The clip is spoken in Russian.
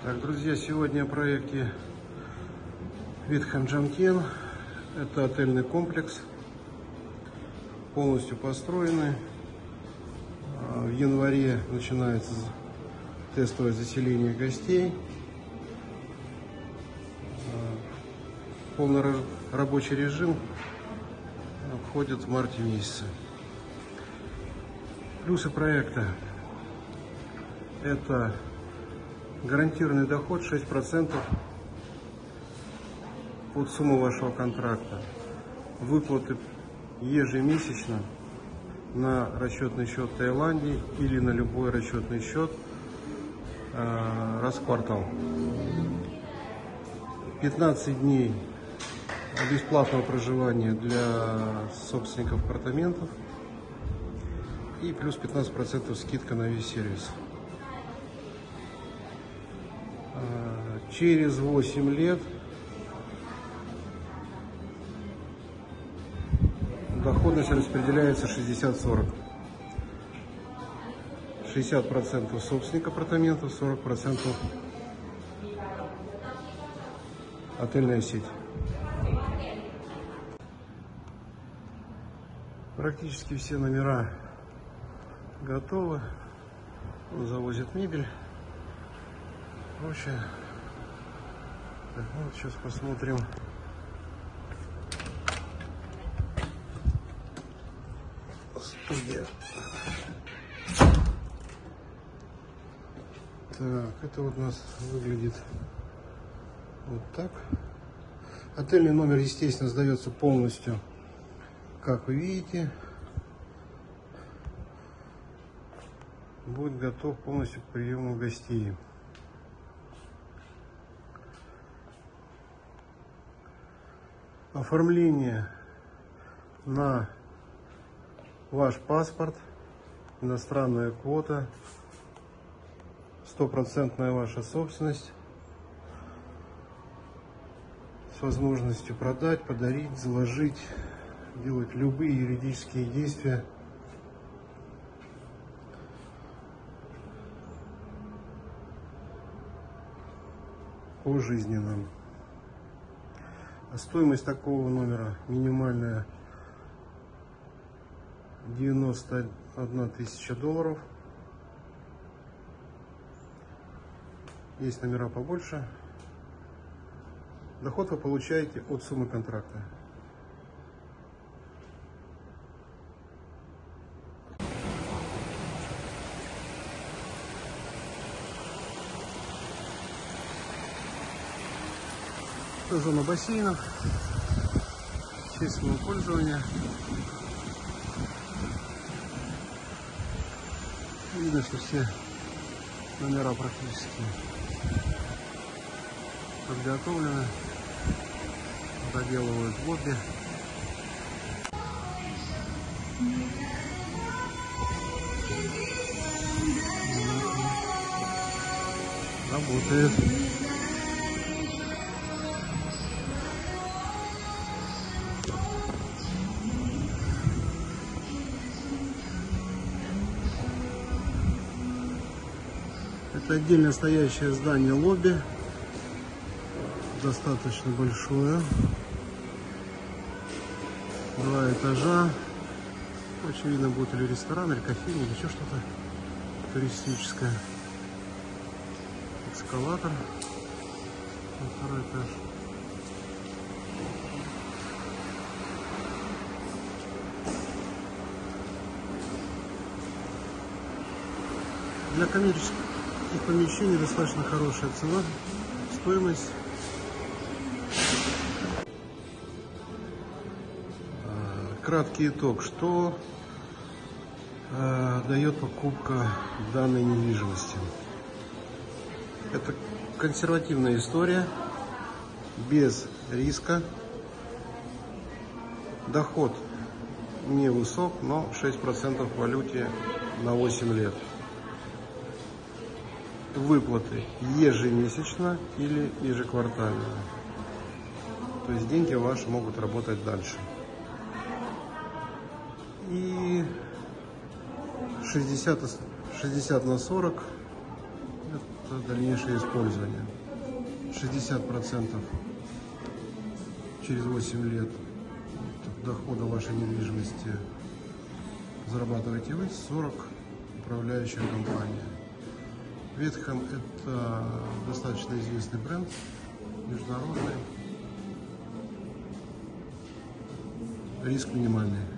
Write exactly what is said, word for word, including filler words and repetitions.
Так, друзья, сегодня о проекте Витхэм Джамтьен. Это отельный комплекс, полностью построенный. В январе начинается тестовое заселение гостей. Полный рабочий режим входит в марте месяце. Плюсы проекта — это гарантированный доход шесть процентов под сумму вашего контракта, выплаты ежемесячно на расчетный счет Таиланде или на любой расчетный счет э, раз в квартал. пятнадцать дней бесплатного проживания для собственников апартаментов и плюс пятнадцать процентов скидка на весь сервис. Через восемь лет доходность распределяется шестьдесят сорок. шестьдесят процентов собственник апартаментов, сорок процентов отельная сеть. Практически все номера готовы. Он завозит мебель. Прочее. Так, ну вот сейчас посмотрим. Студия. Так, это вот у нас выглядит вот так. Отельный номер, естественно, сдается полностью, как вы видите. Будет готов полностью к приему гостей. Оформление на ваш паспорт, иностранная квота, стопроцентная ваша собственность с возможностью продать, подарить, заложить, делать любые юридические действия. Пожизненно. Стоимость такого номера минимальная девяносто одна тысяча долларов. Есть номера побольше. Доход вы получаете от суммы контракта. Это зона бассейнов, общественного пользования. Видно, что все номера практически подготовлены, доделывают лобби. Работает. Это отдельно стоящее здание лобби, достаточно большое, два этажа. Очень видно, будет или ресторан, или кофейня, или еще что-то туристическое. Эскалатор на второй этаж. Для коммерческих и помещений достаточно хорошая цена, стоимость. Краткий итог, что э, дает покупка данной недвижимости. Это консервативная история, без риска. Доход невысок, но шесть процентов в валюте на восемь лет. Выплаты ежемесячно или ежеквартально. То есть деньги ваши могут работать дальше. И шестьдесят, шестьдесят на сорок это дальнейшее использование. шестьдесят процентов через восемь лет дохода вашей недвижимости зарабатываете вы, сорок процентов управляющая компания. Ветхам это достаточно известный бренд, международный, риск минимальный.